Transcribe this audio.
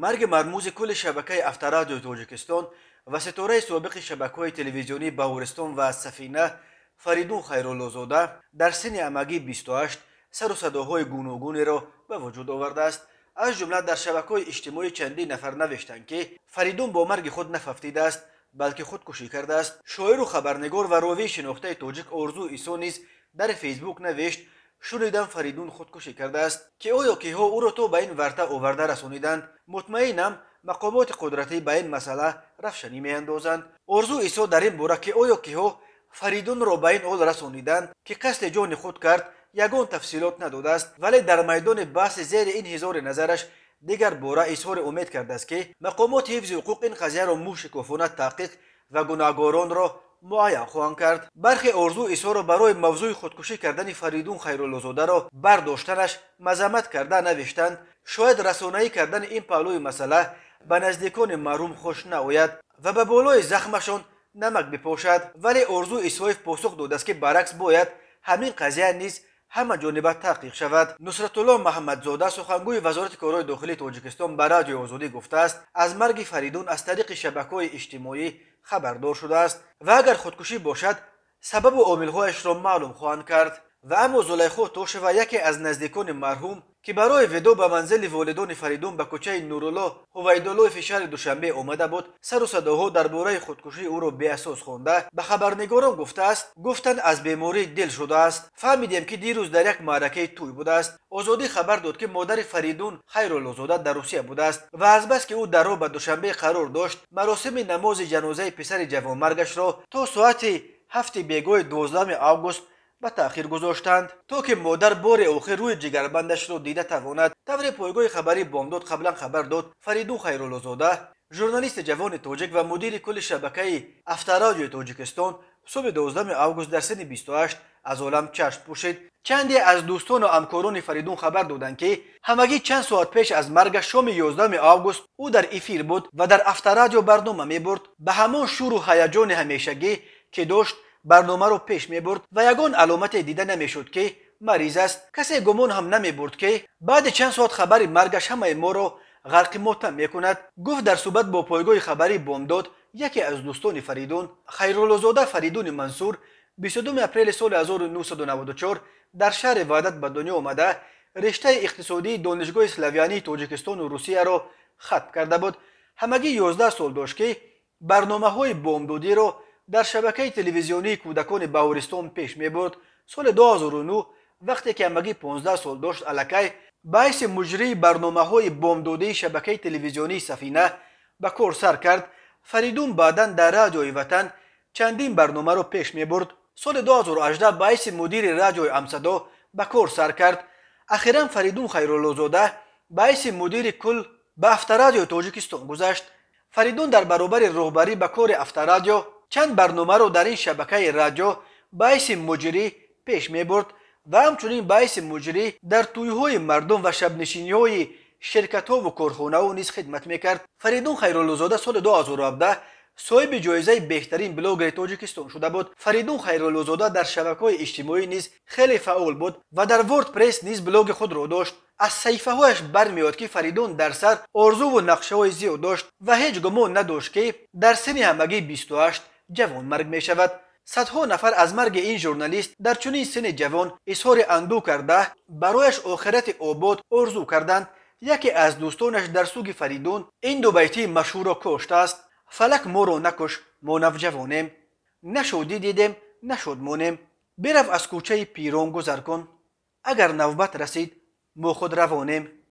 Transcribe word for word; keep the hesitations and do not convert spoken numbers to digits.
مرگ مرموز کل شبکه افترادیو تاجیکستان و ستاره سابق شبکه‌های تلویزیونی باورستان و سفینه فریدون خیرالله‌زاده در سن همگی بیست و هشت سر و صداهای گوناگونی را به وجود آورده است. از جمله در شبکه‌های اجتماعی چندین نفر نوشتند که فریدون با مرگ خود نففتیده است بلکه خودکشی کرده است. شاعر و خبرنگار و راوی شناخته تاجیک آرزو عیسی نیز در فیسبوک نوشت شنیدم فریدون خودکشی کرده است که آیا کیها او را تو به این ورطه آورده رسانیدند؟ مطمئنم مقامات قدرتی به این مسئله روشنی میاندازند. آرزو عیسی در این باره که آیا کیها فریدون را به این حال رسانیدند که قصد جان خود کرد یگان تفصیلات نداده است، ولی در میدان بحث زیر این هزار نظرش دیگر باره اظهار امید کرده است که مقامات حفظ حقوق این قضیه را موشکافانه تحقیق و گناهکاران را معین خواهند کرد. برخی آرزو عیسی را برای موضوع خودکشی کردن فریدون خیرالله‌زاده را برداشتنش مذمت کرده نوشتند شاید رسانه‌ای کردن این پهلوی مسئله به نزدیکان مرحوم خوش نآید و به بالای زخمشان نمک بپاشد، ولی آرزو عیسی پاسخ داده است که برعکس باید همین قضیه نیز همه جانبه تحقیق شود. نصرت الله محمدزاده سخنگوی وزارت کارهای داخلی تاجیکستان به رادیو آزادی گفته است از مرگ فریدون از طریق شبکه‌های اجتماعی خبردار شده است و اگر خودکشی باشد سبب و عامل‌هایش را معلوم خواهند کرد. و اما زلیخا توشوه یکی از نزدیکان مرحوم که برای وداع به منزل والدان فریدون به کوچه نورالله هویدالله شهر دوشنبه آمده بود سر و صداها درباره خودکشی او را بی‌اساس خوانده به خبرنگاران گفته است گفتند از بیماری دل شده است. فهمیدیم که دیروز در یک معرکه توی بوده است. آزادی خبر داد که مادر فریدون خیرالله‌زاده در روسیه بوده است و از بس که او در راه به دوشنبه قرار داشت مراسم نماز جنازه پسر جوانمرگش را تا ساعت هفت بیگاه دوازدهم آگوست به تأخیر گذاشتند تا که مادر بار آخر روی جگربندش را دیده تواند. طور پایگاه خبری بامداد قبلا خبر داد فریدون خیرالله‌زاده ژورنالیست جوان تاجیک و مدیر کل شبکه افترادیو تاجیکستان صبح دوازدهم آگوست در سن بیست و هشت از عالم چشم پوشید. چندی از دوستان و همکاران فریدون خبر دادند که همگی چند ساعت پیش از مرگ شام یازدهم آگوست او در افیر بود و در افترادیو برنامه می‌برد. به همان شور و هیجان همیشگی که داشت برنامه رو پیش می برد و یگان علامت دیده نمیشد که مریض است. کسی گمان هم نمی برد که بعد چند ساعت خبری مرگش همه ما را غرق ماتم می کند. گفت در صحبت با پایگاه خبری بامداد یکی از دوستان فریدون خیرالله‌زاده فریدون منصور بیست و دوم اپریل سال هزار و نهصد و نود و چهار در شهر وحدت به دنیا آمده رشته اقتصادی دانشگاه اسلاویانی تاجیکستان و روسیه را ختم کرده بود. همگی یازده سال داشت که برنامه‌های بامدادی را در شبکه تلویزیونی کودکان باورستان پیش می برد. سال دو هزار و نه وقتی که همگی پانزده سال داشت الکی باعث مجری برنامه های بامدادی شبکه تلویزیونی سفینه به کار سر کرد. فریدون بعداً در رادیوی وطن چندین برنامه را پیش می برد. سال دو هزار و هجده باعث مدیر رادیوی امصدا به کار سر کرد. اخیراً فریدون خیرالله‌زاده باعث مدیر کل به افترادیو تاجیکستان گذشت. فریدون در برابر رهبری به کار افترادیو چند برنامه رو در این شبکه رادیو باعث مجری پیش می برد و همچنین باعث مجری در تویهای مردم و شبنشینی‌های شرکت‌ها و کارخانه‌ها نیز خدمت می‌کرد. فریدون خیرالله‌زاده سال دو هزار و هفده صاحب جایزه بهترین بلاگر تاجیکستان شده بود. فریدون خیرالله‌زاده در شبکه‌های اجتماعی نیز خیلی فعال بود و در وردپرس نیز بلاگ خود را داشت. از صحیفه‌هایش برمیاد که فریدون در سر آرزو و نقشه‌های زیاد داشت و هیچ گمان نداشت که در سن همگی بیست و هشت جوان مرگ می شود. صدها نفر از مرگ این ژورنالیست در چنین سن جوان اظهار اندوه کرده برایش آخرت آباد آرزو کردند. یکی از دوستانش در سوگ فریدون این دو بیتی مشهور را کشته است: فلک ما را نکش ما نوجوانیم، نشودی دیدیم نشد مانیم، برو از کوچه پیران گذر کن، اگر نوبت رسید ما خود روانیم.